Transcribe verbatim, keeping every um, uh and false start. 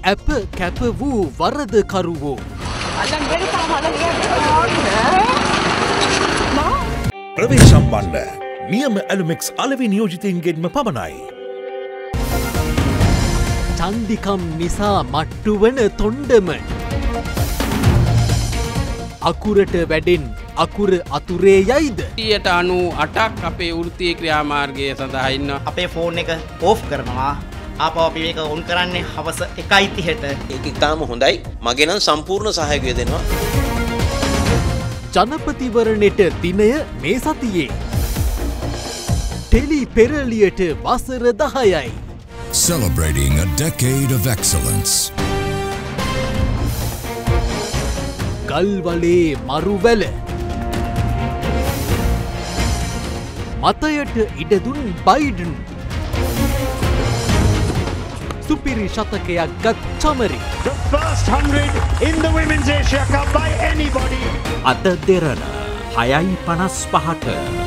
ඇප කැප වූ වරදකරුවෝ ප්‍රවේශම්බණ්ඩ නියම ඇලුමෙක්ස් අලෙවි නියෝජිතයින්ගෙන්ම පමණයි. චන්දිකම් නිසා මට්ටු වන තොණ්ඩම අකුරට වැඩෙන් අකුර අතුරේ යයිද? ඊට අනු අටක් අපේ වෘත්තීය ක්‍රියාමාර්ගය සඳහා ඉන්න අපේ ෆෝන් එක ඕෆ් කරනවා. ආපහු අපි මේක ඔන් කරන්නේ හවස එකයි තිහට. ඒක ඉතාම හොඳයි. මගේ නම් සම්පූර්ණ සහයෝගය දෙනවා. ජනපතිවරණයට දිනය මේ සතියේ. ටෙලි පෙරලියට වසර දහයයි. Celebrating a decade of excellence. ගල්වලේ මරුවැල මතයට ඉඩදුන් බයිඩන් සුපිරි ශතකයක් ගත් Chamari. The first hundred in the Women's Asia Cup by anybody. අද දෙරණ හයයි පනස් පහට